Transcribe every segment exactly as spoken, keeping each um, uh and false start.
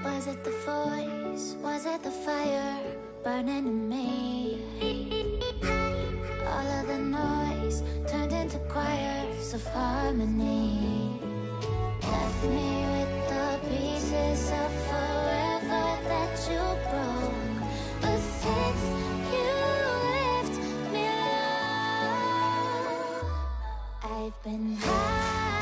Was it the voice? Was it the fire burning in me? All of the noise turned into choirs of harmony. Left me with the pieces of forever that you broke. But since you left me alone, I've been high.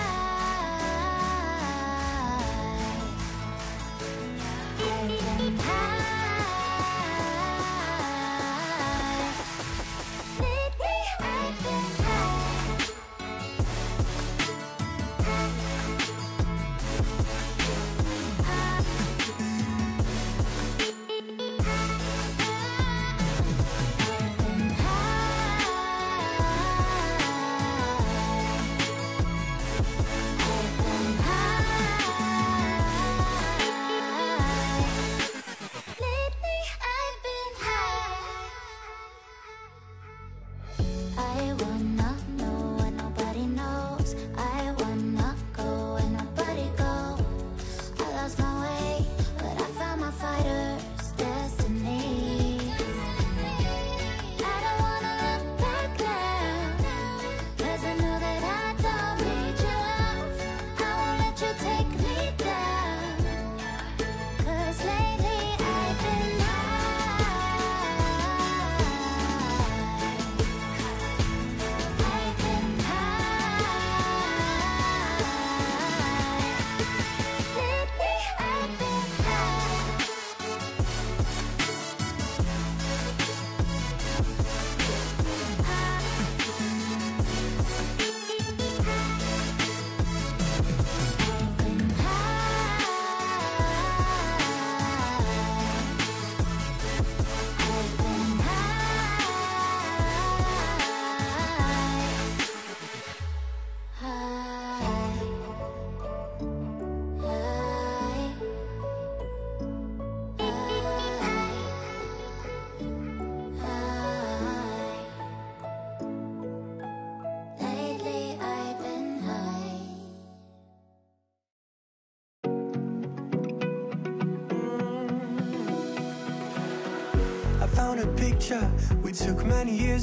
A picture we took many years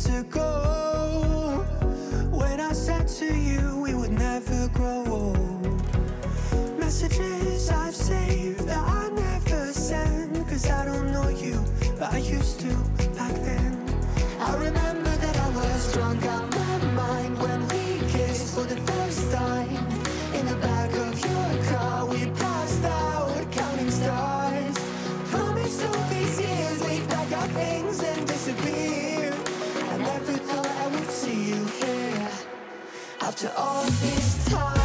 ago, when I said to you we would never grow old. Messages I've saved that I never sent, cause I don't know you, but I used to back then. I remember that I was drunk out my mind when we kissed for the first time. In the back of your car we passed out counting stars. Promised all these years we'd pack our things and disappear. I never thought I would see you here after all this time.